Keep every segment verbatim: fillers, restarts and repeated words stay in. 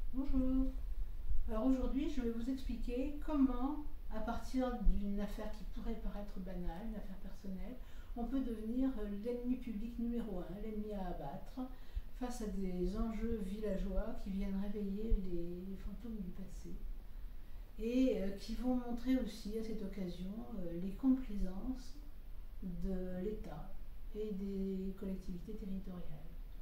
Bonjour. Alors aujourd'hui, je vais vous expliquer comment, à partir d'une affaire qui pourrait paraître banale, une affaire personnelle, on peut devenir l'ennemi public numéro un, l'ennemi à abattre, face à des enjeux villageois qui viennent réveiller les, les fantômes du passé et euh, qui vont montrer aussi à cette occasion euh, les complaisances de l'État et des collectivités territoriales.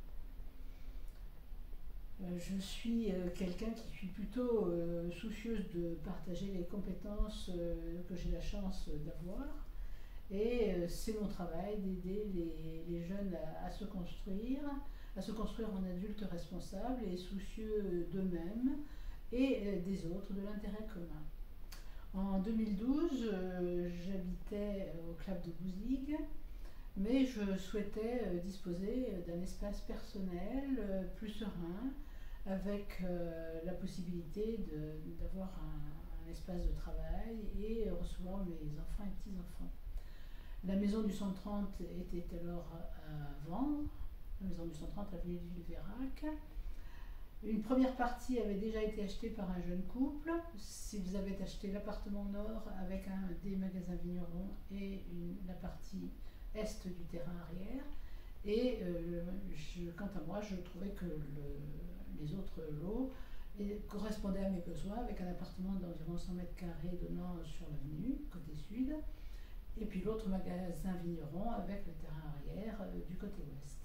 Euh, je suis euh, quelqu'un qui suis plutôt euh, soucieuse de partager les compétences euh, que j'ai la chance d'avoir. Et euh, c'est mon travail d'aider les, les jeunes à, à se construire, à se construire en adultes responsables et soucieux d'eux-mêmes et euh, des autres, de l'intérêt commun. En deux mille douze, euh, j'habitais au club de Bouzigues, mais je souhaitais euh, disposer d'un espace personnel euh, plus serein, avec euh, la possibilité de- d'avoir un, un espace de travail et recevoir mes enfants et petits-enfants. La maison du cent trente était alors à vendre, la maison du cent trente avenue de Villeveyrac. Une première partie avait déjà été achetée par un jeune couple. S'ils avaient acheté l'appartement nord avec un des magasins vignerons et une- la partie est du terrain arrière. Et euh, je- quant à moi, je trouvais que le- les autres lots et- correspondaient à mes besoins, avec un appartement d'environ cent mètres carrés donnant sur l'avenue, côté sud, et puis l'autre magasin vigneron avec le terrain arrière euh, du côté ouest.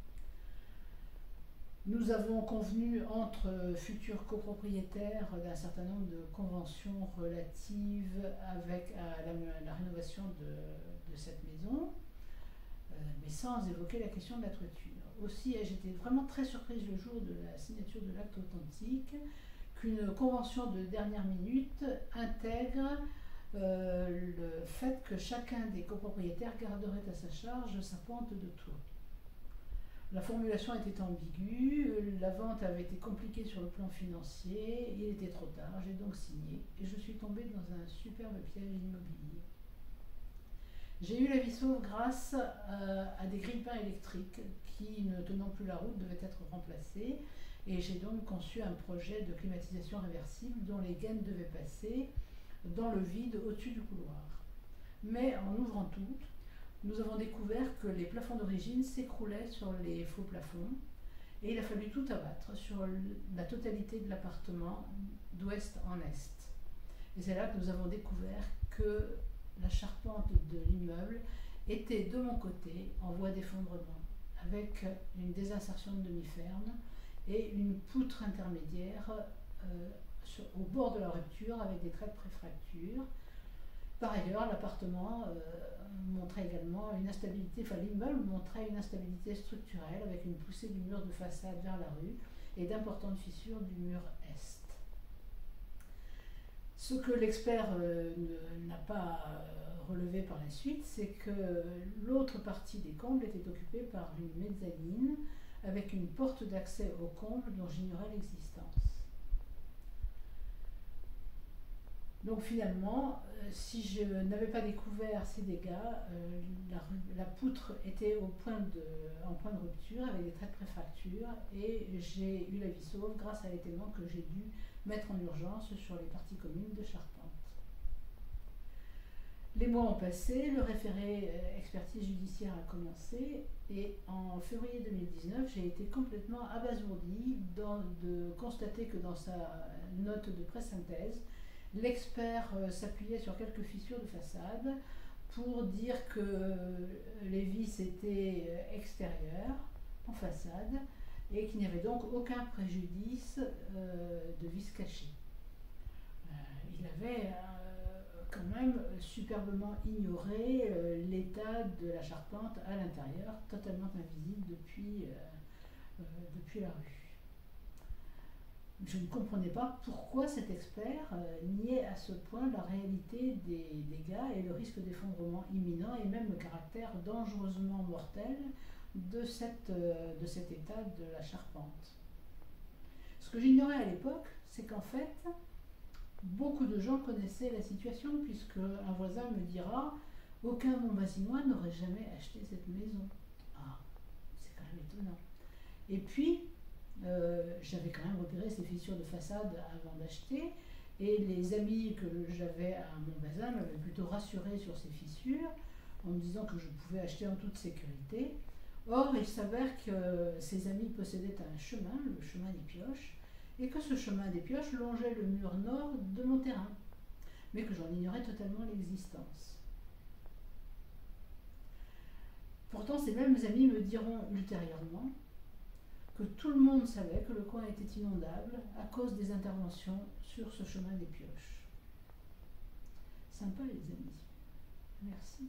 Nous avons convenu entre futurs copropriétaires d'un certain nombre de conventions relatives avec à la, la rénovation de, de cette maison, euh, mais sans évoquer la question de la toiture. Aussi, j'étais vraiment très surprise le jour de la signature de l'acte authentique qu'une convention de dernière minute intègre euh, le fait que chacun des copropriétaires garderait à sa charge sa pente de toit. La formulation était ambiguë, la vente avait été compliquée sur le plan financier, il était trop tard, j'ai donc signé et je suis tombée dans un superbe piège immobilier. J'ai eu la vie sauve grâce euh, à des grille-pains électriques qui, ne tenant plus la route, devaient être remplacés. Et j'ai donc conçu un projet de climatisation réversible dont les gaines devaient passer dans le vide au-dessus du couloir. Mais en ouvrant tout, nous avons découvert que les plafonds d'origine s'écroulaient sur les faux plafonds et il a fallu tout abattre sur la totalité de l'appartement d'ouest en est. Et c'est là que nous avons découvert que la charpente de l'immeuble était de mon côté en voie d'effondrement, avec une désinsertion de demi-ferme et une poutre intermédiaire euh, sur- au bord de la rupture avec des traits de préfracture. Par ailleurs, l'appartement euh, montrait également une instabilité, enfin l'immeuble montrait une instabilité structurelle avec une poussée du mur de façade vers la rue et d'importantes fissures du mur est. Ce que l'expert euh, n'a pas euh, relevé par la suite, c'est que l'autre partie des combles était occupée par une mezzanine avec une porte d'accès aux combles dont j'ignorais l'existence. Donc finalement, euh, si je n'avais pas découvert ces dégâts, euh, la, la poutre était au point de, en point de rupture avec des traits de préfracture et j'ai eu la vie sauve grâce à l'étaiement que j'ai dû mettre en urgence sur les parties communes de charpente. Les mois ont passé, le référé euh, expertise judiciaire a commencé et en février deux mille dix-neuf, j'ai été complètement abasourdie de constater que dans sa note de pré-synthèse, l'expert euh, s'appuyait sur quelques fissures de façade pour dire que euh, les vis étaient euh, extérieures, en façade, et qu'il n'y avait donc aucun préjudice euh, de vis cachées. Euh, il avait euh, quand même superbement ignoré euh, l'état de la charpente à l'intérieur, totalement invisible depuis, euh, euh, depuis la rue. Je ne comprenais pas pourquoi cet expert euh, niait à ce point la réalité des dégâts et le risque d'effondrement imminent et même le caractère dangereusement mortel de, cette, euh, de cet état de la charpente. Ce que j'ignorais à l'époque, c'est qu'en fait, beaucoup de gens connaissaient la situation puisque un voisin me dira aucun Montbazinois n'aurait jamais acheté cette maison. Ah, c'est quand même étonnant. Et puis, Euh, j'avais quand même repéré ces fissures de façade avant d'acheter, et les amis que j'avais à Montbazin m'avaient plutôt rassuré sur ces fissures en me disant que je pouvais acheter en toute sécurité. Or, il s'avère que ces amis possédaient un chemin, le chemin des Pioches, et que ce chemin des Pioches longeait le mur nord de mon terrain, mais que j'en ignorais totalement l'existence. Pourtant, ces mêmes amis me diront ultérieurement que tout le monde savait que le coin était inondable à cause des interventions sur ce chemin des Pioches. Sympa, les amis. Merci.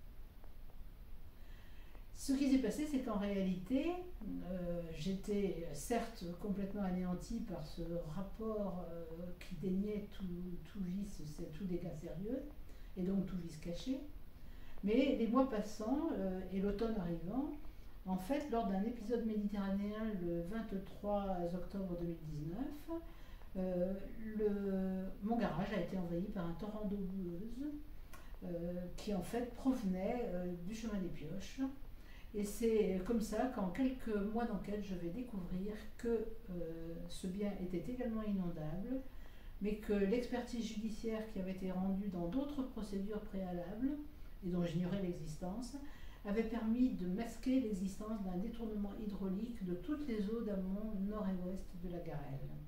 Ce qui s'est passé, c'est qu'en réalité, euh, j'étais certes complètement anéantie par ce rapport euh, qui déniait tout, tout vice, tout dégât sérieux, et donc tout vice caché. Mais les mois passant euh, et l'automne arrivant, en fait, lors d'un épisode méditerranéen le vingt-trois octobre deux mille dix-neuf, euh, le, mon garage a été envahi par un torrent d'eau boueuse euh, qui en fait provenait euh, du chemin des Pioches. Et c'est comme ça qu'en quelques mois d'enquête, je vais découvrir que euh, ce bien était également inondable, mais que l'expertise judiciaire qui avait été rendue dans d'autres procédures préalables, et dont j'ignorais l'existence, avait permis de masquer l'existence d'un détournement hydraulique de toutes les eaux d'amont nord et ouest de la Garenne.